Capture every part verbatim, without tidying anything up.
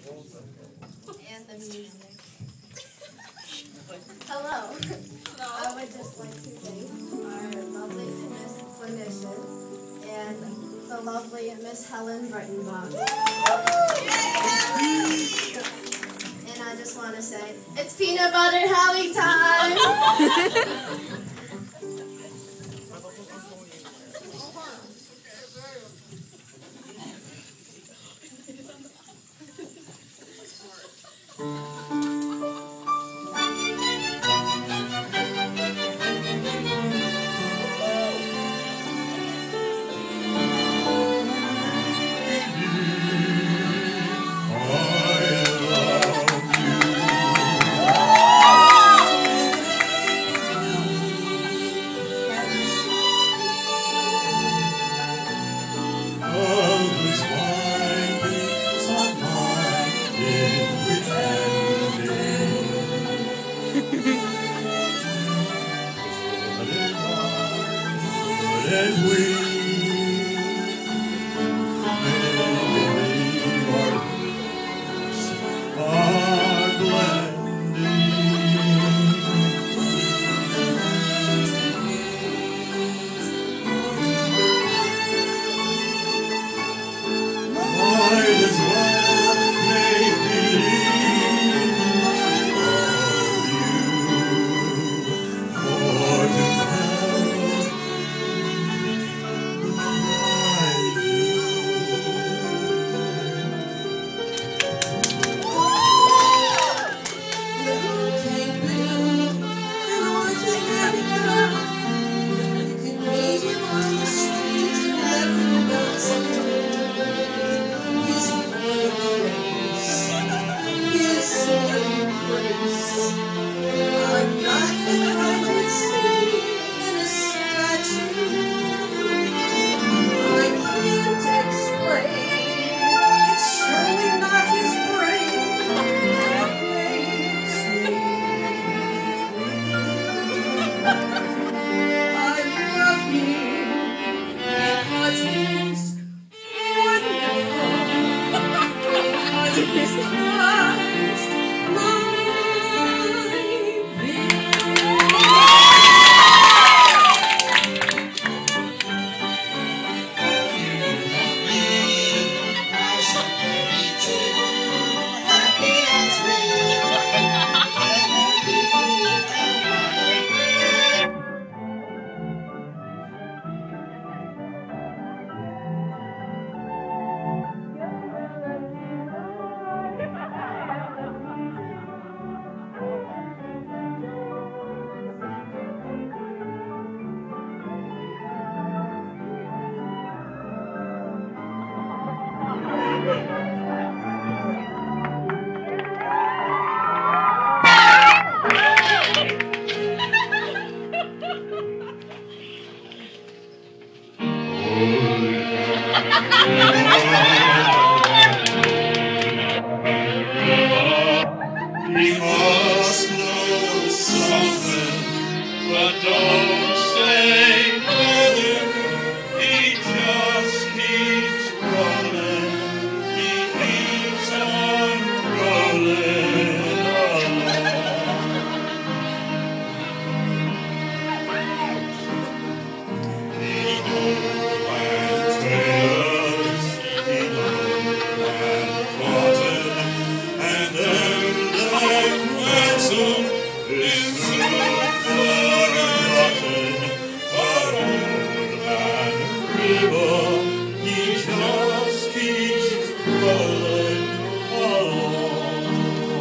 And the music. Hello. Hello. I would just like to thank our lovely Miss clinicians and the lovely Miss Helen Breitenbach. And I just want to say, it's peanut butter Howie time! And we are blending. Might as well make believe of you, for to tell We must know something, but don't say nothing. He just keeps rolling. He keeps on rolling along. He knows and tails, he knows and plotted, and then ransom is soon forgotten. But old man River, he just keeps rolling along.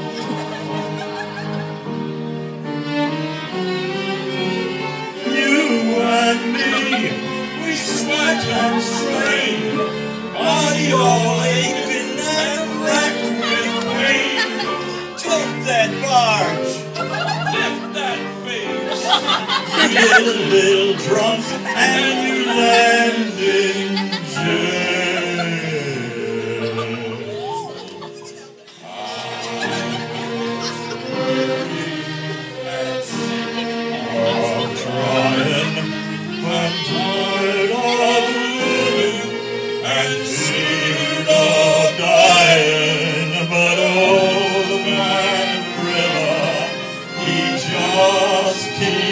You and me, we sweat and strain, body all aching and racked with pain. Take that barge, lift that face. You get a little drunk and you land in jail. I'm trying, I'm tired of living and tired of dying, but king.